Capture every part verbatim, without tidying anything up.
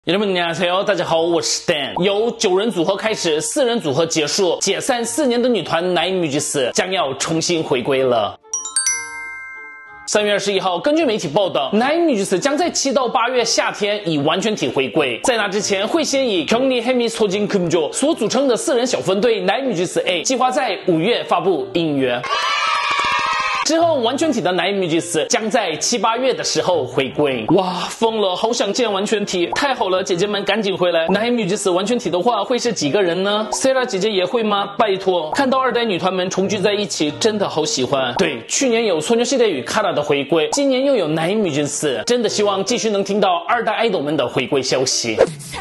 여러분,안녕하세요，大家好，我是 Dan。由九人组合开始，四人组合结束，解散四年的女团 Nine Muses 将要重新回归了。三月二十一号，根据媒体报道 ，Nine Muses 将在七到八月夏天以完全体回归。在那之前，会先以 경리 해미 소진 금조所组成的四人小分队 Nine Muses A 计划在五月发布音乐。之后，完全体的 Nine Muses 将在七八月的时候回归。哇，疯了，好想见完全体，太好了，姐姐们赶紧回来。Nine Muses 完全体的话，会是几个人呢 ？Sarah 姐姐也会吗？拜托，看到二代女团们重聚在一起，真的好喜欢。对，去年有소녀시대与 Kara 的回归，今年又有 Nine Muses， 真的希望继续能听到二代 idol 们的回归消息。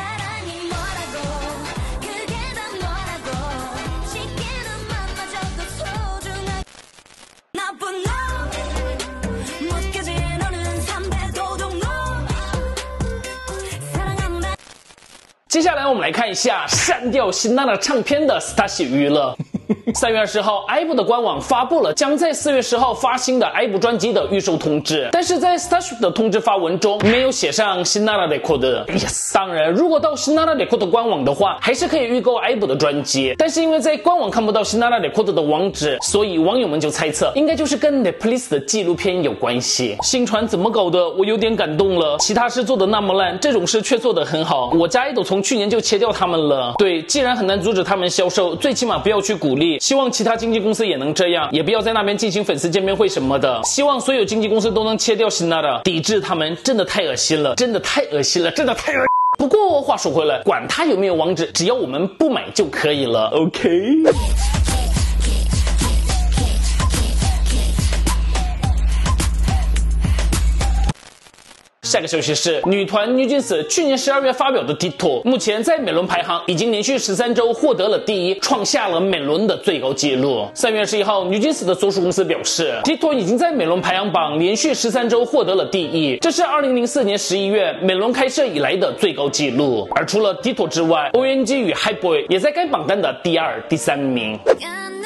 接下来我们来看一下删掉辛娜娜唱片的 Starship 娱乐。三月二十号 ，I V E 的官网发布了将在四月十号发行的 I V E 专辑的预售通知，但是在 Starship 的通知发文中没有写上辛娜娜 Record。Yes， 当然，如果到辛娜娜 Record 官网的话，还是可以预购 I V E 的专辑，但是因为在官网看不到辛娜娜 Record 的网址，所以网友们就猜测，应该就是跟 Netflix 的纪录片有关系。新传怎么搞的？我有点感动了。其他事做的那么烂，这种事却做得很好。我家idol从去年就切掉他们了。对，既然很难阻止他们销售，最起码不要去鼓励。希望其他经纪公司也能这样，也不要在那边进行粉丝见面会什么的。希望所有经纪公司都能切掉辛娜娜，抵制他们，真的太恶心了，真的太恶心了，真的太恶心。不过话说回来，管他有没有网址，只要我们不买就可以了。OK。下个消息是，女团女金丝去年十二月发表的 Ditto， 目前在美伦排行已经连续十三周获得了第一，创下了美伦的最高纪录。三月二十一号，女金丝的所属公司表示 ，Ditto 已经在美伦排行榜连续十三周获得了第一，这是二零零四年十一月美伦开设以来的最高纪录。而除了 Ditto 之外 ，O N G 与 Hyboy 也在该榜单的第二、第三名。